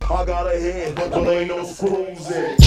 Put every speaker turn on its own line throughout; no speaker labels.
I got a head, but ain't no screws in it.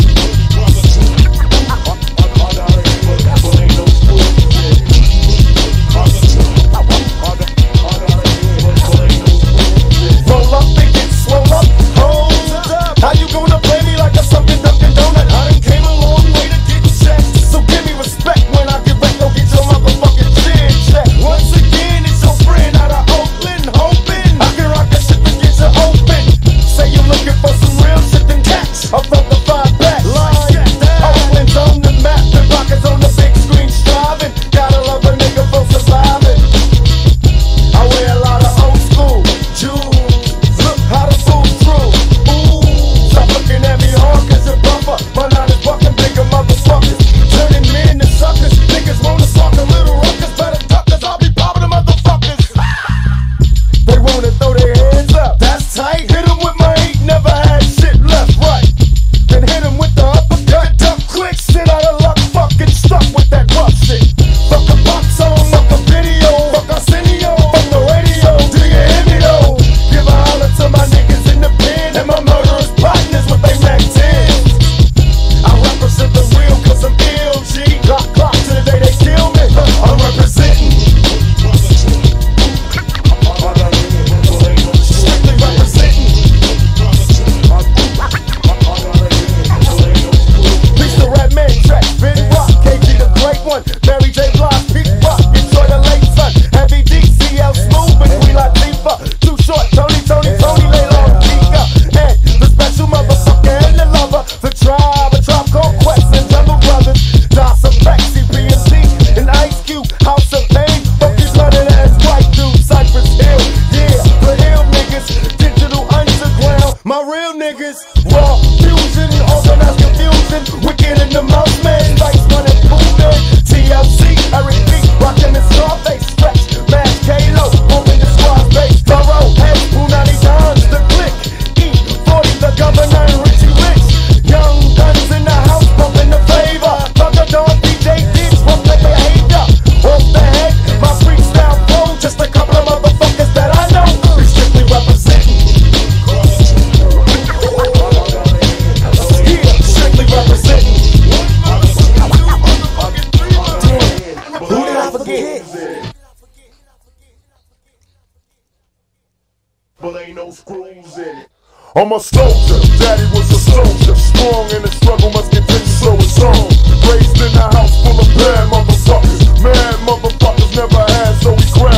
I got a head, but ain't no screws in it. I got a head, but ain't no screws in it.
Roll up and get swole up, hold up. How you gonna play me like a something Dunkin' Donut? I done came a long way to get checked, so give me respect when I get back. Go get your motherfucking chin check. Once again, it's your friend out of Oakland, hoping I can rock that shit to get you open. Say you're looking for some real shit, then catch up from the 5 back line. Oakland's on the map, the pockets on the big screen striving. Gotta love a nigga for surviving. I wear a lot of old school jewels. Look how the fool through. Ooh, stop looking at me hard, cause you're buffer. My 9 is fucking bigger motherfuckers. Turning men to suckers. Niggas wanna talk a little ruckus. Better duck, cause I'll be popping the motherfuckers. They wanna throw their hands up. That's tight. Hit 'em with my ain't never had shit left, right. Then hit 'em with the uppercut. Duck quick, shit out of luck. Fucking stuck with that rough shit. Fuck a box song, fuck a video. Fuck Arsenio, fuck the radio. Do you hear me though? Give a holler to my niggas in the pen. And my murderers partners with they Mac 10s. I represent the real cause I'm ill, G. Clock to the day they kill me. I'm representing. Strictly representing. Piece the Red Man track, Big Rock, KG the Great One, Mary J. Blige, Pete Rock, enjoy the late sun, Heavy D, CL Smooth, and we like Tifa. Too short, Tony, lay long, Kika. And the special motherfucker and the lover, the tribe, a tribe called Quest and Jungle Brothers. Das Effect, CPMC, and Ice Cube, House of Pain, Funky Blooded ass white dude, Cypress Hill, yeah, the Hill niggas, Digital Underground, my real niggas, raw fusion, organized confusion, wicked in the mouse man, lights running Buddha, TLC, Eric B, rockin' the Scarface, stretch, Mash K-Lo, moving the squad base, Thorough, head, Punani Dons, the click, E40, the governor, and Richie Rich, young guns in the house, pumping the flavor, Thugger Dog, DJ Diggs, pump the behavior, off the head, my freestyle flow, just a couple of motherfuckers that I know, we strictly representing. Yeah, strictly representing. Who did I forget?
But ain't no screws in it.
I'm a soldier, daddy was a soldier. Strong in the struggle, must continue so it's on. Raised in a house full of bad motherfuckers. Mad motherfuckers never had, so we grab